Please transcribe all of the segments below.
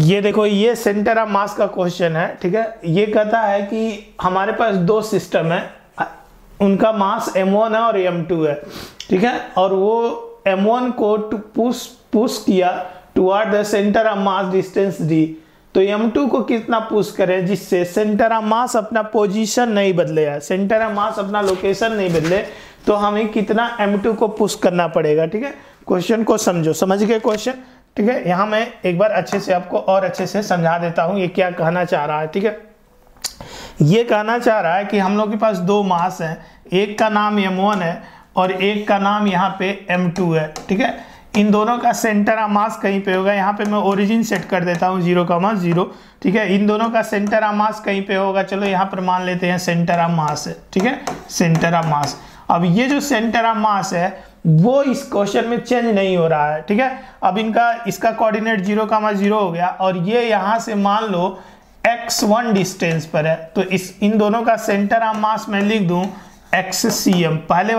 ये देखो, ये सेंटर ऑफ मास का क्वेश्चन है, ठीक है। ये कहता है कि हमारे पास दो सिस्टम है, उनका मास m1 है और m2 है, ठीक है। और वो m1 को पुश किया toward the centre of mass distance d, तो m2 को कितना पुश करें जिससे सेंटर ऑफ मास अपना पोजीशन नहीं बदले, सेंटर ऑफ मास अपना लोकेशन नहीं बदले, तो हमें कितना m2 को पुश करना पड़ेगा, ठीक है। क्वेश्चन को समझो, समझ गए क्वेश्चन, ठीक है। यहाँ मैं एक बार अच्छे से आपको और अच्छे से समझा देता हूँ ये क्या कहना चाह रहा है, ठीक है। ये कहना चाह रहा है कि हम लोग के पास दो मास हैं, एक का नाम m1 है और एक का नाम यहाँ पे m2 है, ठीक है। इन दोनों का सेंटर ऑफ मास कहीं पे होगा, यहाँ पे मैं ओरिजिन सेट कर देता हूँ 0,0, ठीक है। इन दोनों का सेंटर ऑफ मास कहीं पे होगा, चलो यहाँ पर मान लेते हैं सेंटर ऑफ मास है, ठीक है, सेंटर ऑफ मास। अब ये जो सेंटर ऑफ मास है वो इस क्वेश्चन में चेंज नहीं हो रहा है, ठीक है। अब इसका कोऑर्डिनेट 0,0 हो गया और ये यहाँ से मान लो x1 डिस्टेंस पर है, तो इन दोनों का सेंटर ऑफ मास मैं लिख दूं xcm। पहले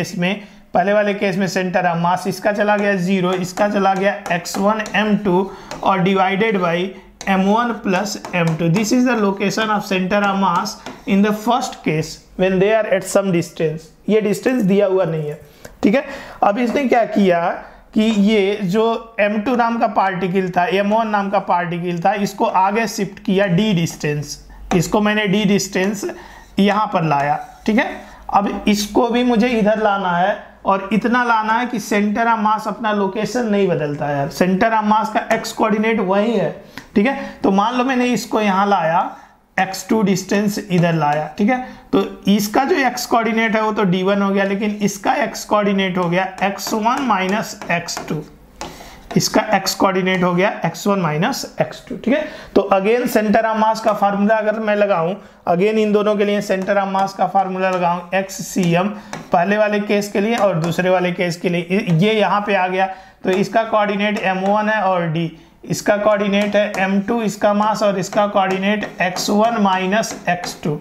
वाले केस में सेंटर ऑफ मास इसका चला गया 0, इसका चला गया x1 m2 और divided by m1 plus m2। This is the location of centre of mass in the first case when they are at some distance. ये डिस्टेंस दिया हुआ नहीं है, ठीक है। अब इसने क्या किया कि ये जो m2 नाम का पार्टिकल था, m1 नाम का पार्टिकल था, इसको आगे शिफ्ट किया d डिस्टेंस, इसको मैंने d डिस्टेंस यहाँ पर लाया, ठीक है। अब इसको भी मुझे इधर लाना है और इतना लाना है कि सेंटर ऑफ मास अपना लोकेशन नहीं बदलता है, सेंटर ऑफ मास का x कोऑर्डिनेट वही है, ठीक है। तो मान लो मैंने इसको यहाँ लाया, x2 डिस्टेंस इधर लाया, ठीक है। तो इसका जो x कोऑर्डिनेट है वो तो d1 हो गया, लेकिन इसका x कोऑर्डिनेट हो गया x1 माइनस x2, इसका x कोऑर्डिनेट हो गया x1 माइनस x2, ठीक है। तो अगेन सेंटर ऑफ मास का फार्मूला अगर मैं लगाऊं, अगेन इन दोनों के लिए सेंटर ऑफ मास का फार्मूला लगाऊं xcm, पहले वाले केस के लिए और दूसरे वाले केस के लिए, ये यहाँ पे आ गया। तो इसका कोऑर्डिनेट m1 है और d, इसका कोऑर्डिनेट है m2 इसका मास और इसका coordinate x1 minus x2,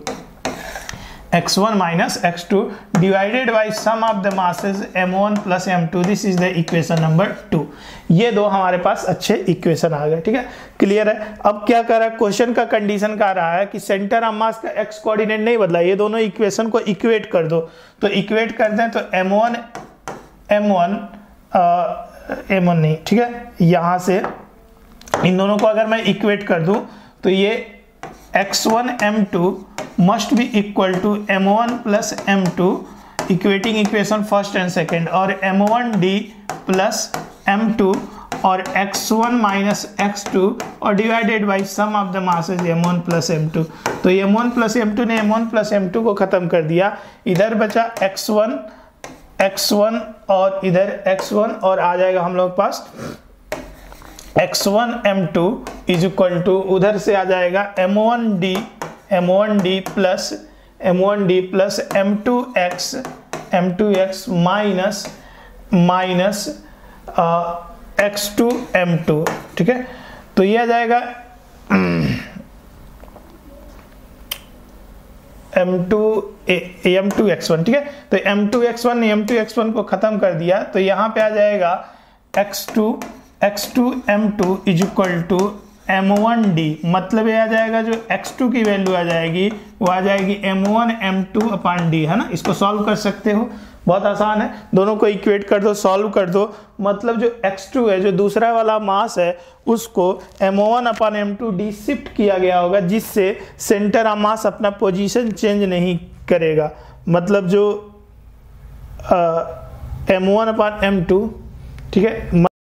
x1 minus x2 divided by sum of the masses m1 plus m2। This is the equation number 2। ये दो हमारे पास अच्छे इक्वेशन आ गए, ठीक है, क्लियर है। अब क्या कर रहा है, क्वेश्चन का कंडीशन कह रहा है कि सेंटर ऑफ मास का x कोऑर्डिनेट नहीं बदला, ये दोनों इक्वेशन को इक्वेट कर दो। तो इक्वेट कर दें तो m1 नहीं, ठीक है, यहाँ से इन दोनों को अगर मैं इक्वेट कर दूं तो ये x1 m2 must be equal to m1 plus m2, equating equation first and second, और m1d प्लस m2 और x1 माइनस x2 और divided by sum of the masses m1 plus m2। तो m1 प्लस m2 ने m1 plus m2 को खत्म कर दिया, इधर बचा x1 और इधर x1 और आ जाएगा हम लोग पास x1 m2 is equal to, उधर से आ जाएगा m1d plus m2x minus x2 m2, ठीक है। तो ये आ जाएगा m2x1, ठीक है। तो m2x1 को खत्म कर दिया, तो यहाँ पे आ जाएगा x2 m2 is equal to m1d, मतलब ये आ जाएगा जो x2 की वैल्यू आ जाएगी वो आ जाएगी m1 m2 अपॉन d, है ना। इसको सॉल्व कर सकते हो, बहुत आसान है, दोनों को इक्वेट कर दो, सॉल्व कर दो। मतलब जो x2 है, जो दूसरा वाला मास है, उसको m1 अपॉन m2d शिफ्ट किया गया होगा, जिससे सेंटर ऑफ मास अपना पोजीशन चेंज नहीं करेगा। मतलब जो m1 अपॉन m2, ठीक है।